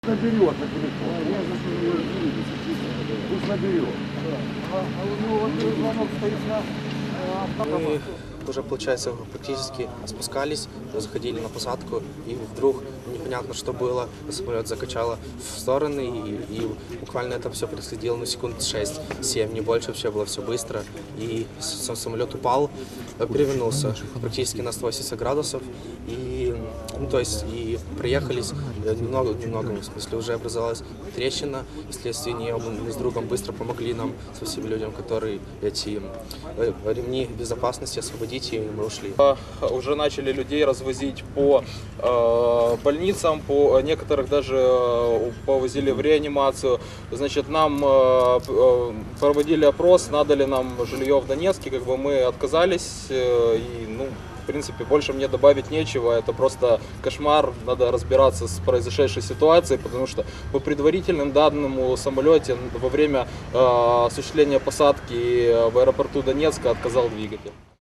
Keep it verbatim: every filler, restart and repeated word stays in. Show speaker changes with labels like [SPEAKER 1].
[SPEAKER 1] наберет на телефон. Пусть наберет. А у него вот звонок стоит на автомобиле.
[SPEAKER 2] Уже, получается, практически спускались, заходили на посадку, и вдруг непонятно, что было, самолет закачало в стороны, и, и буквально это все происходило на секунд шесть-семь, не больше, вообще было все быстро, и сам самолет упал, перевернулся практически на сто восемьдесят градусов, и, ну, то есть, и проехались немного, немного, в смысле, уже образовалась трещина, и вследствие нее мы с другом быстро помогли нам, со всеми людям, которые эти ремни безопасности освободить, и мы ушли.
[SPEAKER 3] Уже начали людей развозить по э, больницам, по некоторых даже э, повозили в реанимацию. Значит, нам э, проводили опрос, надали нам жилье в Донецке, как бы мы отказались, э, и, ну, в принципе, больше мне добавить нечего, это просто кошмар, надо разбираться с произошедшей ситуацией, потому что по предварительным данным у самолете во время э, осуществления посадки в аэропорту Донецка отказал двигатель.